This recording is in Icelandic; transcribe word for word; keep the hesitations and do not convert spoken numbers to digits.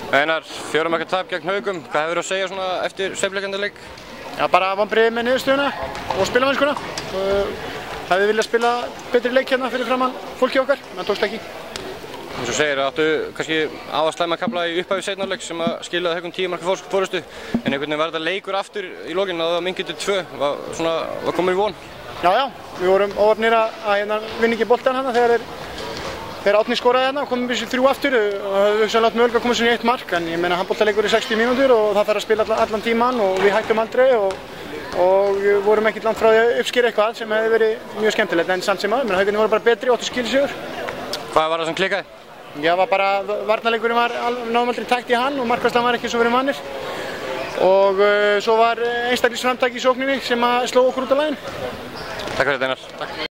Einar, fjórum marka tap gegn Haugum. Hvað hefur þú að segja svona eftir sveifleikandi leik? Já, bara vonbrigði með niðurstöðuna og spilamennskuna. Hefði viljað spila betri leik hérna fyrir framann fólki okkar, en tókst ekki. Eins og segir, áttu kannski á að slæma kafla í upphafi seinni hálfleiks sem að skilaði Haugum tíu marka forystu. En einhvern veginn var þetta leikur aftur í lokin að það minnki til tvö. Var, svona, var komið í von? Já, já. Við vorum óheppnir að hérna, vinna ekki boltann hérna þegar þeir Þegar Árni skoraði hérna og komum við sér þrjú aftur og höfðu hugsanlega átt möguleika að koma sér í eitt mark, en ég meina handboltaleikur í sextíu mínútur og það þarf að spila allan, allan tíman og við hættum aldrei og, og vorum ekkert langt frá því að uppskera eitthvað sem hefði verið mjög skemmtilegt, en samt sem að, Haukarnir voru bara betri og áttu skilsigur. Hvað var það sem klikkaði? Já, var bara, varnarleikurinn var náðum aldrei takt í hann og markvarslan var ekki svo verið mannir og uh, svo var einstaklingsframtak í sókninni sem að sló okkur út á laginu. Takk fyrir þetta, Einar.